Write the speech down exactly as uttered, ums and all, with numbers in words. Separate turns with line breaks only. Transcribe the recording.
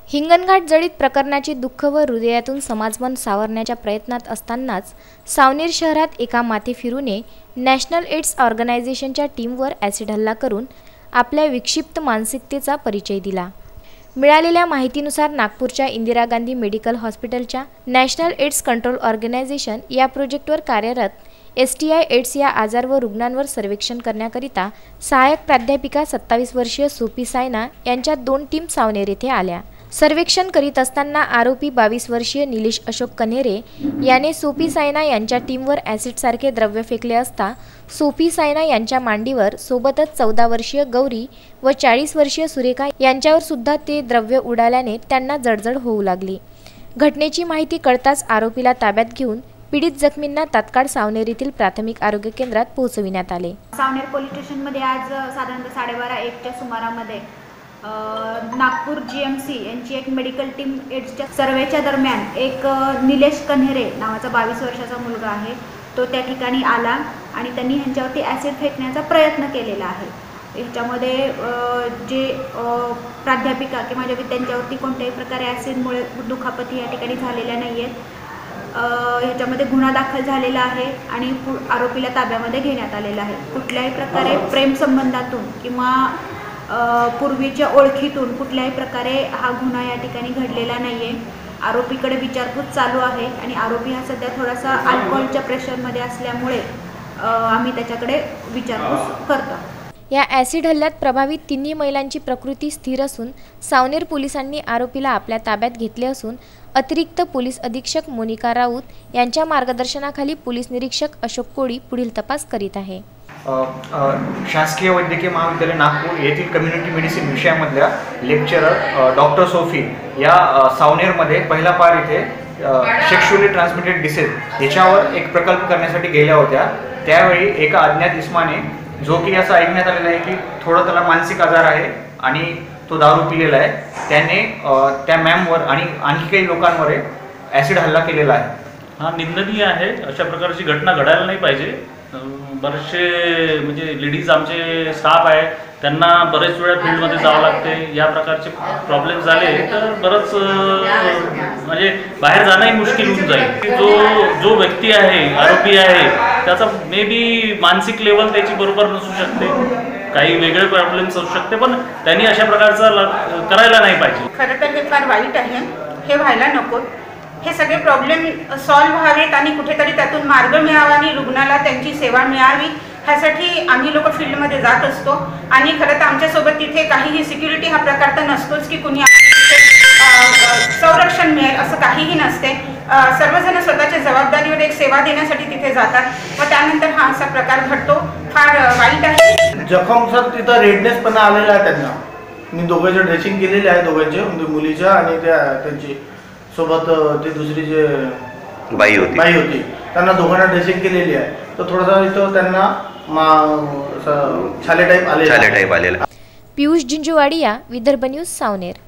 हिंगणघाट जळीत प्रकरणाचे दुःख व हृदयातून समाजमन सावरण्याच्या प्रयत्नात असतानाच सावनेर शहरात एका माथेफिरूने नॅशनल एड्स ऑर्गनायझेशनच्या टीमवर ॲसिड हल्ला करून आपल्या विक्षिप्त मानसिकतेचा परिचय दिला। मिळालेल्या माहितीनुसार नागपूरच्या इंदिरा गांधी मेडिकल हॉस्पिटलच्या नॅशनल एड्स कंट्रोल ऑर्गनायझेशन या प्रोजेक्टवर कार्यरत एस टी आय एड्स या आजार व रुग्णांवर सर्वेक्षण करण्याकरिता सहाय्यक प्राध्यापिका सत्तावीस वर्षीय सोफी सायना यांच्या दोन टीम सावनेर येथे आल्या। सर्वेक्षण करीत असताना आरोपी बावीस वर्षीय निलेश अशोक कन्हेरे याने सोफी सायना यांच्या टीमवर ॲसिड सारखे द्रव्य फेकले असता सोफी सायना यांच्या मांडीवर सोबतच चौदा वर्षीय गौरी व चाळीस वर्षीय सुरेखा यांच्यावर सुद्धा ते द्रव्य उडाल्याने त्यांना जळजळ होऊ लागली। घटनेची माहिती कळताच आरोपीला ताब्यात घेऊन पीडित जखमींना तात्काळ सावनेर येथील प्राथमिक आरोग्य केंद्रात पोहोचविण्यात आले।
सावनेर पोलीस स्टेशनमध्ये आज साधारणतः साडेबारा एकच्या सुमारामध्ये नागपूर जी एम सी यांची एक मेडिकल टीम एड्सच्या सर्वेच्या दरम्यान एक निलेश कन्हेरे नावाचा बावीस वर्षाचा मुलगा आहे तो त्या ठिकाणी आला आणि त्यांनी ह्यांच्यावरती ॲसिड फेकण्याचा प्रयत्न केलेला आहे। ह्याच्यामध्ये जे प्राध्यापिका किंवा जे त्यांच्यावरती कोणत्याही प्रकारे ॲसिडमुळे दुखापती या ठिकाणी झालेल्या नाही आहेत। ह्याच्यामध्ये गुन्हा दाखल झालेला आहे आणि आरोपीला ताब्यामध्ये घेण्यात आलेला आहे। कुठल्याही प्रकारे प्रेम संबंधातून किंवा पूर्वीच्या ओळखीतून कुठल्याही प्रकारे हा गुन्हा या ठिकाणी घडलेला नाही आहे। आरोपीकडे विचारपूस चालू आहे आणि आरोपी हा सध्या थोडासा अल्कोहोलच्या प्रेशरमध्ये असल्यामुळे आम्ही त्याच्याकडे विचारपूस करतो।
या ॲसिड हल्ल्यात प्रभावित तिन्ही महिलांची प्रकृती स्थिर असून सावनेर पोलिसांनी आरोपीला आपल्या ताब्यात घेतले असून अतिरिक्त पोलीस अधीक्षक मोनिका राऊत यांच्या मार्गदर्शनाखाली पोलीस निरीक्षक अशोक कोळी पुढील तपास करीत आहे।
शासकीय वैद्यकीय महाविद्यालय नागपूर येथील कम्युनिटी मेडिसिन विषयामधल्या लेक्चरर डॉक्टर सोफी या सावनेरमध्ये पहिला पार इथे सेक्शुअली ट्रान्समिटेड डिसीज याच्यावर एक प्रकल्प करण्यासाठी गेल्या होत्या। त्यावेळी एका अज्ञात इस्माने जो की असं ऐकण्यात आलेलं आहे की थोडं त्याला मानसिक आजार आहे आणि तो दारू पिलेला आहे, त्याने त्या मॅमवर आणि आणखी काही लोकांवर ॲसिड हल्ला केलेला आहे।
हा निंदनीय आहे। अशा प्रकारची घटना घडायला नाही पाहिजे। बरेचसे म्हणजे लेडीज आमचे स्टाफ आहे त्यांना बरेच वेळा फील्डमध्ये जावं लागते। या प्रकारचे प्रॉब्लेम झाले तर बरंच म्हणजे बाहेर जाणंही मुश्किल होऊन जाईल। जो जो व्यक्ती आहे आरोपी आहे त्याचा मे बी मानसिक लेवल त्याची बरोबर नसू शकते, काही वेगळे प्रॉब्लेम्स असू शकते, पण त्यांनी अशा प्रकारचा करायला नाही पाहिजे।
खरं तर हे फार वाईट आहे, हे व्हायला नको। हे सगळे प्रॉब्लेम सॉल्व्ह व्हावेत आणि कुठेतरी त्यातून मार्ग मिळावा आणि रुग्णाला त्यांची सेवा मिळावी ह्यासाठी आम्ही लोक फील्डमध्ये जात असतो। आणि खरं तर आमच्यासोबत तिथे काहीही सिक्युरिटी हा प्रकार तर नसतोच की कुणी संरक्षण मिळेल असं काहीही नसते। सर्वजण स्वतःच्या जबाबदारीवर एक सेवा देण्यासाठी तिथे जातात व त्यानंतर हा असा प्रकार घडतो, फार वाईट आहे।
जखम सर तिथं रेडनेस पण आलेला आहे त्यांना। मी दोघांचे ड्रेसिंग केलेले आहे, दोघांचे म्हणजे मुलीच्या आणि त्या त्यांची सोबत ते दुसरी जे
बाई होती
बाई होती त्यांना दोघांना ड्रेसिंग केलेली आहे। तर थोडासा इथं त्यांना छाले टाईप आलेला
छाले टाईप आलेला।
पियुष जिंजुवाडिया, विदर्भ न्यूज, सावनेर।